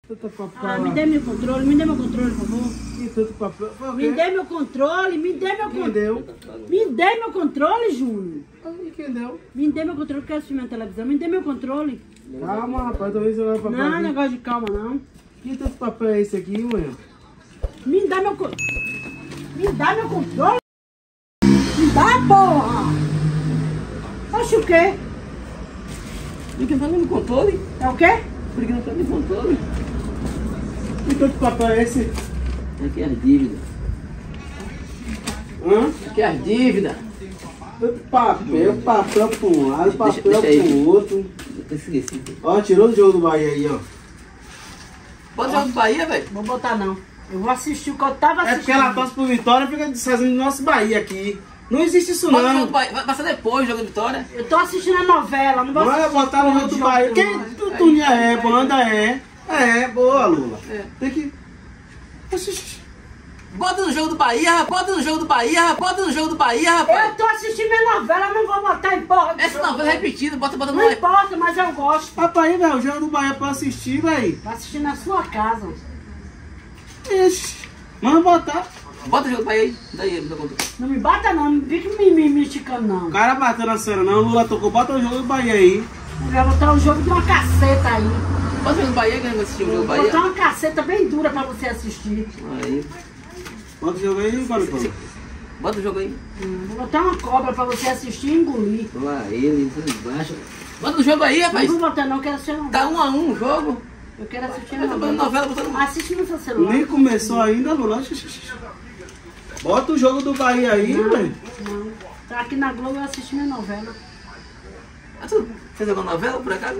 Me dê meu controle, por favor. Me dê meu controle, Quem deu? Me dê meu controle, Júnior. E quem deu? Me dê meu controle, quero assistir minha televisão. Me dê meu controle. Calma, rapaz, talvez você vai pra Não, negócio de calma, não. Que tanto papel é esse aqui, mãe? Me dá meu controle. Me dá meu controle. Me dá, porra. Acha o quê? Por que não tá dando controle? É o quê? Por que não tá dando controle? Que tanto papel é esse? Aqui é as dívidas. Hã? Aqui é as dívidas. Tanto papel pra um lado, papel deixa aí. pro outro. Eu esqueci. Ó, tirou do jogo do Bahia aí, ó. Bota o jogo do Bahia, velho. Vou botar não. Eu vou assistir o que eu tava É assistindo. porque ela torce por Vitória e fica desfazendo o nosso Bahia aqui. Não existe isso Bota o jogo não. do Bahia. Vai passar depois o jogo de Vitória. Eu tô assistindo a novela, não vou Não é assistir botar no jogo do Bahia. Quem tutunha é, banda é. É, boa, Lula. É. Tem que... Bota no jogo do Bahia, bota no jogo do Bahia, bota no jogo do Bahia, rapaz. Eu tô assistindo minha novela, não vou botar em porra. de Essa jogo. novela é repetida, bota no Não importa, mas eu gosto. Rapaz, velho, o jogo do Bahia pra assistir, velho. Vou assistir na sua casa. Ixi. Vamos botar. Bota o jogo do Bahia aí. Daí, meu controle. Não me bata não, não fica me esticando não. O cara bateu na cena não, o Lula tocou, bota o jogo do Bahia aí. Eu vou botar um jogo de uma caceta aí. Bota o jogo do Bahia, que eu não vou assistir o jogo do Vou Bahia. botar uma caceta bem dura pra você assistir. Aí. Bota o jogo aí, Paulo. Bota o jogo aí. Vou botar uma cobra pra você assistir e engolir. Lá ele, embaixo. Bota o jogo aí, rapaz. Não vou botar não, quero assistir a novela. Tá 1 a 1 o jogo. Eu quero assistir a Tá botando novela. novela, botando... Assiste no seu celular. Nem começou ainda, Lula. Bota o jogo do Bahia aí, velho. Não. Tá aqui na Globo eu assisti minha novela. Ah, tu fez alguma novela, por acaso?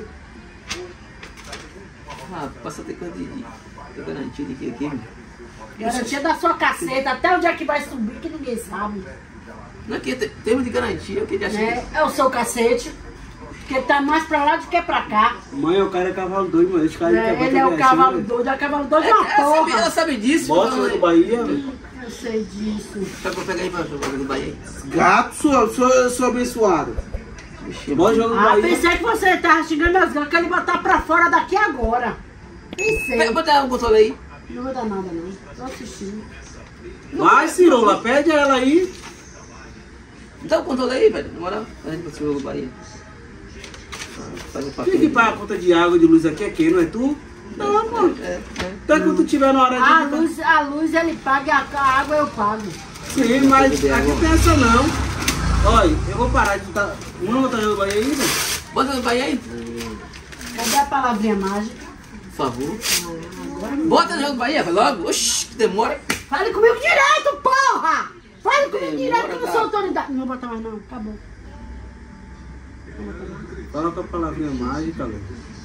Ah, passa a ter coisa de garantia de que aqui. Garantia da sua caceta, até onde é que vai subir que ninguém sabe. Não, aqui tem termos de garantia, eu queria achar. É o seu cacete, que tá mais pra lá do que pra cá. Mãe, o cara é cavalo doido, mano. Esse cara Ele é o cavalo doido, é uma porra. Ela sabe disso. Bota o jogo do Bahia, velho. Eu sei disso. Pra pegar aí pra jogo do Bahia. Gato, sou abençoado. Bota o jogo do Ah, Bahia. pensei que você tava xingando as ganas, que ele botar pra fora daqui agora. Pensei. Bota o controle aí. Não vou dar nada não, tô assistindo. Vai, Cirola, pede ela aí. Dá o controle aí, velho. Na moral, a gente pode jogo do Bahia. Faz o papel. Quem que paga a conta de água e de luz aqui é quem, não é tu? Não, pô. Até quando tu tiver na hora de... A luz ele paga e a água eu pago. Sim, mas aqui tem essa não. Olha, eu vou parar de botar... Vamos botar o jogo do Bahia aí, velho? Bota o Bahia aí, Cadê a palavrinha mágica? por favor. Bota no jogo do Bahia, vai logo. Oxi, que demora. Fale comigo direito, porra! Fale comigo Demora, direito que eu não cara. sou autoridade. Não vou botar mais não, acabou. Fala com a palavrinha mágica, velho.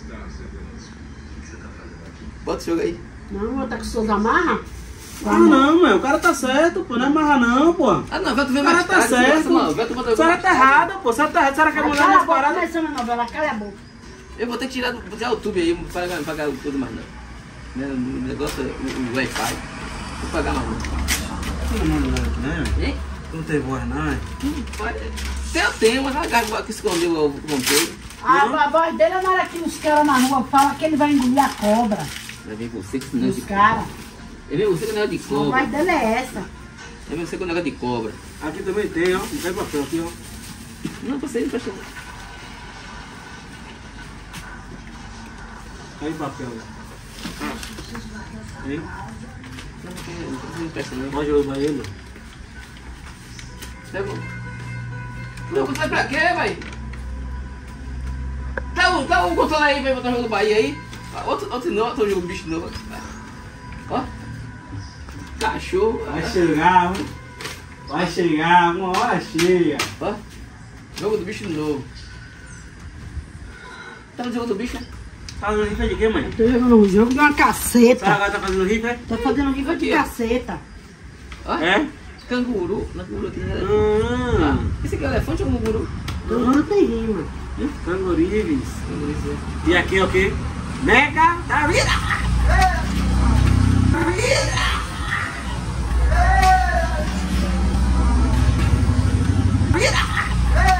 Bota o jogo aí. Não, vou botar com suas amarras? Ah, não, mãe, o cara tá certo, pô. Não é marra não, pô. Ah, não, vai tu ver O cara mais tá tarde. certo. Não, vai tu botar o A senhora jogo tá mais tarde. errada, pô. A senhora tá errada. A senhora quer mudar Cala a minhas boca, paradas? começou minha novela, cala a boca. Eu vou ter que tirar do YouTube aí, não pagar o tudo mais não. O negócio é o Wi-Fi. Vou pagar mais não. Todo mundo né? Hein? Não tem voz, não, é? Eu tenho, mas a garra que escondeu o controle. A voz dele é na hora que os caras na rua falam que ele vai engolir a cobra. Vai vir você com esse negócio Os de caras. cobra. Vai vir você com o negócio de A cobra. voz dele é essa. Vai vir você com o negócio de cobra. Aqui também tem, ó. Não tem papel aqui, ó. Não, você não presta. Aí papel. Hein? Não presta não. Pode jogar ele. Tá bom. Não, controle pra quê, vai? Tá o controle aí, vai botar o jogo do Bahia aí. Outro não, outro jogo bicho novo. Ó. Cachorro. Vai chegar, hein? Vai chegar, uma hora chega. Ó. Jogo do bicho novo. Tá no jogo do bicho, né? Tá fazendo rifa de quê, mãe? Tô jogando um jogo de uma Essa caceta. agora tá fazendo rifa, é? Tô fazendo rifa de Aqui, ó. caceta. Ó. É? Canguru. Na canguru tem Esse aqui é elefante ou canguru? Não tem rima. Cangurives. Canguru, isso E aqui é o quê? Mega da vida!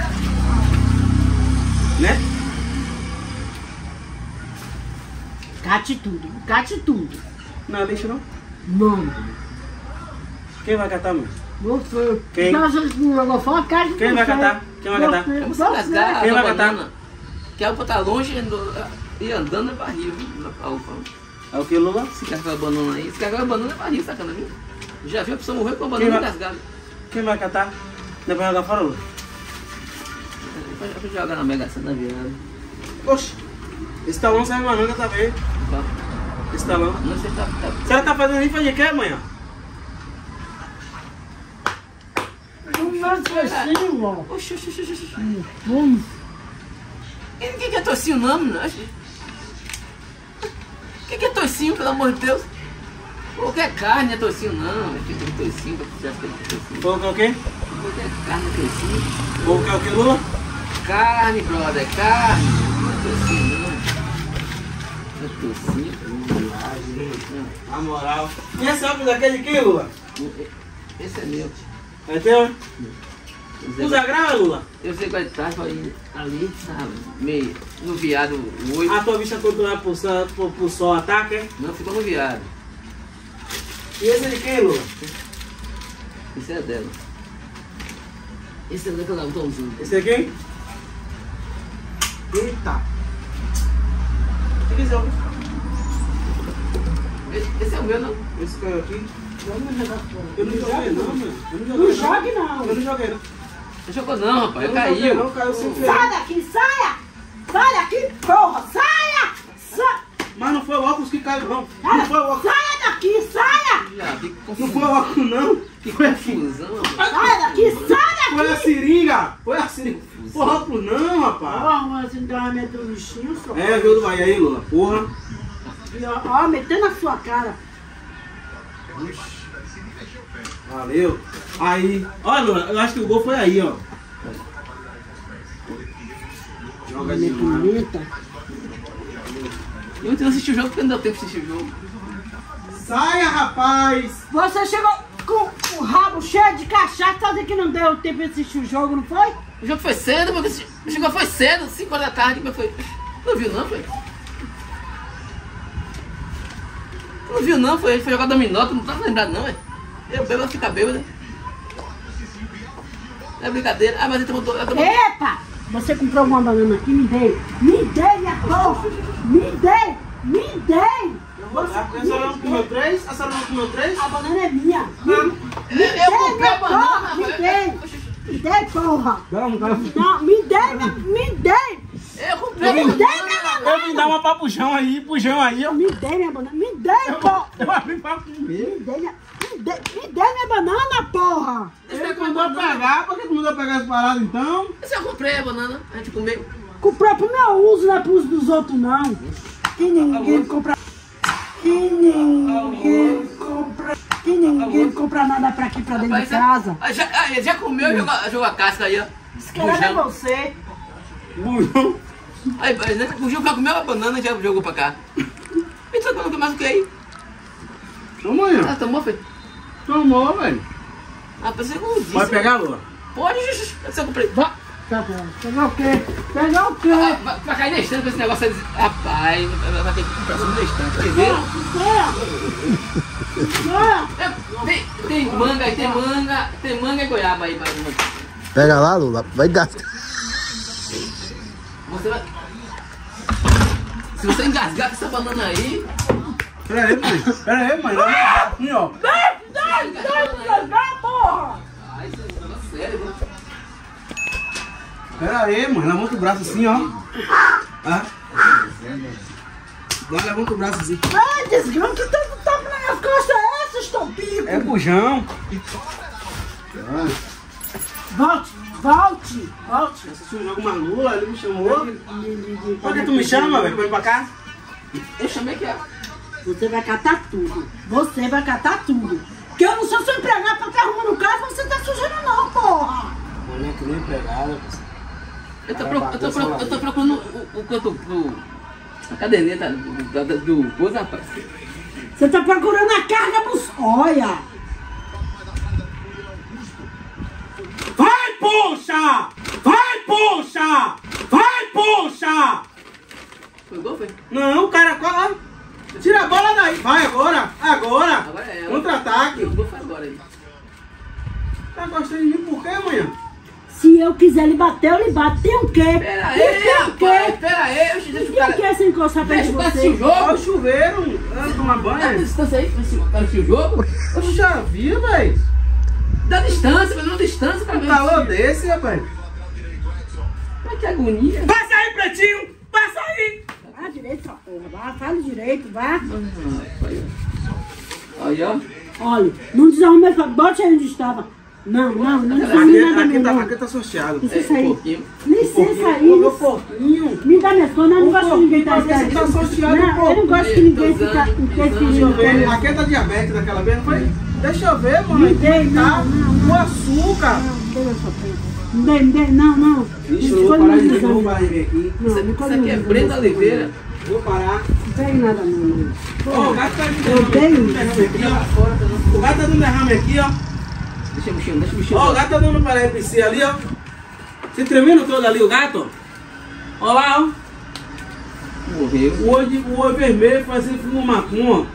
Né? Cate tudo, cate tudo. Não é lixo, não? Não. Quem vai catar, mãe? Você. Quem? Não jogou fora, cate Quem vai catar? Quem vai catar? É você rasgar Quem a vai catar? banana. Que ela botar longe e andando é barril, viu? É o que, Lula? Se carregar a banana aí, se carregar a banana é barril, sacana, viu? Já viu a pessoa morrer com a banana engasgada. Quem vai catar? Depois jogar fora, Lula? Depois jogar na Mega Sena virada. Oxe, esse talão serve uma manga também. Esse talão. Não sei se tá. Você tá fazendo rifa de quê, amanhã? Não é assim, ó. Oxi. Vamos. Quem que é toicinho não, menino? Quem que é toicinho, pelo amor de Deus? Qualquer carne é toicinho não. É que tem toicinho pra precisar ter toicinho. Foi o quê? Qualquer carne é toicinho. Foi o que, Lula? Carne, brother, carne. Não é toicinho não. Não é toicinho, Na moral. E esse óculos daquele aqui, Lula? esse é meu. É teu? Usa grava, Lula? Eu sei qual é tarde, ali, sabe? Meio no viado, o olho. A tua vista controlada por sol ataque, é? Não, ficou no viado. E esse de quem, Lula? Esse é dela. Esse é daquela botãozinho. Esse aqui? Eita! O que é esse óculos? Esse é o meu, não. Esse caiu aqui? Vamos jogar fora. Eu não joguei não, mano. Não jogue, não. Eu não joguei não. Não jogou não, rapaz. Eu Caiu. não caiu sem querer. Sai daqui, saia! Sai daqui, porra! Saia! Mas não foi o óculos que caiu não. Cara, Não foi o óculos. saia daqui, saia! Já vi que Não confusão. foi o óculos não. Que Foi aqui. confusão, rapaz. Sai daqui, sai daqui! Foi a seringa. Foi a seringa. Foi o óculos não, rapaz. Ó, mas então vai meter o lixinho só. É, viu do Bahia aí, Lula? Porra. E, ó, metendo na sua cara. Valeu. Aí. Olha, Lula, eu acho que o gol foi aí, ó. Joga de novo. Bonita. Eu não assisti o jogo porque não deu tempo de assistir o jogo. Saia, rapaz. Você chegou com o rabo cheio de cachaça, sabe que não deu tempo de assistir o jogo, não foi? O jogo foi cedo, porque o jogo foi cedo, 5 horas da tarde, mas foi. Não viu não, foi? Não viu não, foi? Ele foi jogar dominó, tu não tá lembrado não, é? Eu bebo, fica bêbado. Não é brincadeira. Ah, mas ele tomou. Epa! Você comprou uma banana aqui, me dei. Me dei, minha porra! Me dei! Me dei! A senhora não comeu 3? A senhora não comeu 3? A banana é minha! Eu comprei a banana, Me rapaz. dei! Me dei, porra! Não, Não, me dei, me dei! Eu comprei Me a dei banana. minha eu vim banana! dar uma pra puxão aí, ó. Me dei minha banana! Me dei, porra! Eu vim pra comer. Me dei minha banana, porra! Ele mandou pegar, por que tu mandou pegar as paradas então? Esse eu comprei a banana, a gente comeu. Comprei pro meu uso, não é pro uso dos outros, não. Que ninguém compra. Que ninguém compra. Que ninguém compra nada pra aqui, pra dentro de casa. Já comeu e jogou a casca aí, ó. Esse cara é você. Bujão. Aí, o Gil já comeu a banana e já jogou pra cá. E tu não mais o que aí? Toma aí, Ah, ó. tomou, foi? Tomou, velho. Ah, pensei que eu disse. Vai pegar, Lula? Pode, esse eu comprei. Vá. Tá bom. Pegar o quê? Pegar o quê? Vai cair na estante com esse negócio aí. Rapaz, vai ter que comprar cima da estante, quer ver? Tem manga aí, tem manga e goiaba aí, mais uma. Pega lá, Lula, vai gastar. Você vai. Se você engasgar com essa banana aí. Pera aí, mãe. Assim, ó. Porra! Ai, isso é um negócio sério, viu? Pera aí, mãe. Levanta o braço assim, ó. Ah. Agora levanta o braço assim. Ai, desgrama, que tanto tapa nas minhas costas é esse, estoupico? É bujão. Volte. Assistiu o jogo mais Lula, ele me chamou. Por que tu me chama, velho? Pra ir pra cá? Eu chamei que é. Você vai catar tudo. Você vai catar tudo. Porque eu não sou seu empregado pra estar arrumando casa, você tá sujando não, porra. Não é que nem empregada. Eu tô procurando o canto. A caderneta do coisa, rapaz. Você tá procurando a carga pros... Olha. Vai, puxa! Vai, puxa! Vai, puxa! Foi gol, foi? Não, cara, Tira a bola daí. Vai agora. Agora. Agora é ela. Contra-ataque. Eu vou fazer agora aí. Tá gostando de mim por quê, manhã? Se eu quiser lhe bater, eu lhe bato. Tem o quê? Pera aí, rapaz. Pera aí. Deixa o cara... Quem quer se encostar perto de Deixa o cara assistir o você? jogo. Olha o chuveiro. Ela toma Dá banho. distância aí pra assistir o jogo. Eu já vi, velho. Dá distância, mas não distância pra Um ver. calor desse, rapaz. Mas que agonia. Passa aí, Pretinho. Passa aí. Vá direito, sua porra. Vá, fale direito, vá. Aí, ó. Olha, não desarrume ele. Bote aí onde estava. Não desarrume nada Aqui meu. tá sorteado. Licença aí. pouquinho. Licença aí. Meu porquinho. Me dá minha flor, eu não gosto que ninguém tá Você tá sorteado, Não, eu não gosto que ninguém fica Deixa eu interferindo. ver. Aqui tá diabetes daquela vez, não foi? Deixa eu ver, mano. Me dê, Tá não. o açúcar. Me dê, não. Vixe, Isso eu vou foi parar de muito ver, vou exame. parar de ver aqui. Não, não Isso pode aqui é não. Brenda Oliveira. Vou parar. Não tem nada não. Ó, o gato tá me Eu tenho. derrame aqui, ó. O gato tá dando derrame aqui, ó. Deixa eu mexer. Ó, o gato tá dando para a ali, ó. Se tremendo todo ali, o gato. Ó lá, ó. Morreu. O olho vermelho fazendo fumo macum, ó.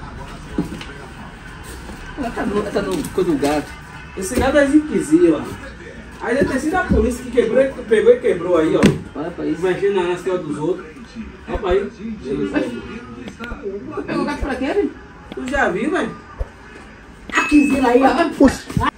Ela tá no coisa do gato. Esse gato é ziquezinho, ó. Aí deve ter sido a polícia que quebrou, pegou e quebrou aí, ó. Olha pra isso. Mexendo nas telas dos outros. Olha pra aí. Pega o gato pra quê, velho? Tu já viu, velho? A Kizila aí, ó.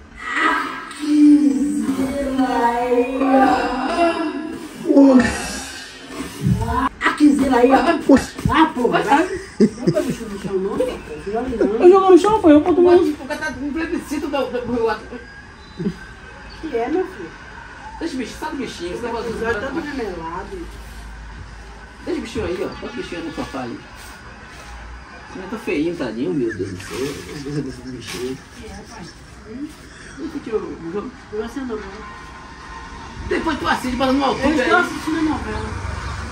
A Kizila aí, ó. Ah, porra. Nunca mexeu no chão, não? Eu jogo no chão, foi eu boto O gato tá com plebiscito do gato. Que é, meu filho? Deixa o bichinho, sabe o bichinho? Esse negócio Já tá todo remelado. Deixa o bichinho aí, ó. Olha o bichinho no sofá aí. Esse menino tá feinho, tadinho, meu Deus do céu. Deixa esse bichinho. Você não. Depois tu assiste, bota no Eu altura estou aí. assistindo a novela.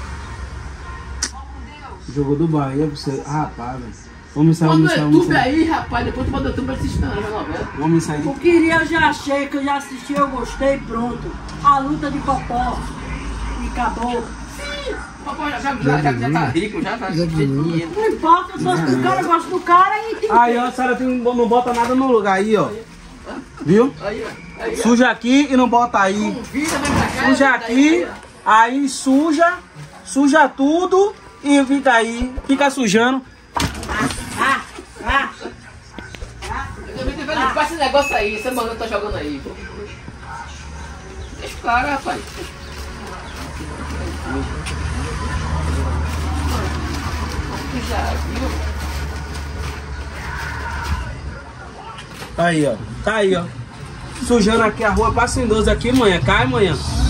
Jogo do Bahia pra você. Ah, rapaz, velho. Vamos sair, Bota no vamos sair, YouTube vamos sair. aí, rapaz. Depois tu bota no YouTube pra assistir a novela. Vamos sair. O que iria eu já achei, que eu já assisti, eu gostei, pronto. A luta de Popó. E acabou. Papai já tá rico, já tá cheio de dinheiro. Não importa, só se o cara gosta do cara e tem Aí, ó, a senhora não bota nada no lugar aí, ó. Viu? Aí, ó. Aí, ó. Suja aqui e não bota aí. Convida, vem pra cá. Suja aqui, aí suja tudo e fica aí, fica sujando. Faz esse negócio aí, esse mano tá jogando aí, pô. Deixa o cara, rapaz. Já viu? Tá aí, ó. Sujando aqui a rua, passa em 12 aqui, manhã. Cai, manhã.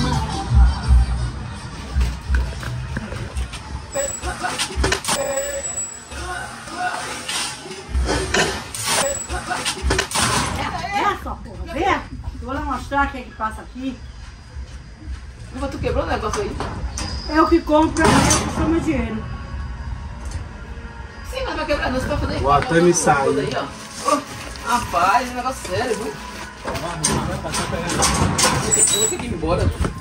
essa, porra. Vê. Eu vou lá mostrar quem é que passa aqui. Mas tu quebrou o negócio aí? Eu que compro, eu custo meu dinheiro. Sim, mas vai quebrar não, você vai fazer O Atami saiu. aí, ó. Ô, rapaz, é um negócio sério, viu? Eu vou ter que ir embora.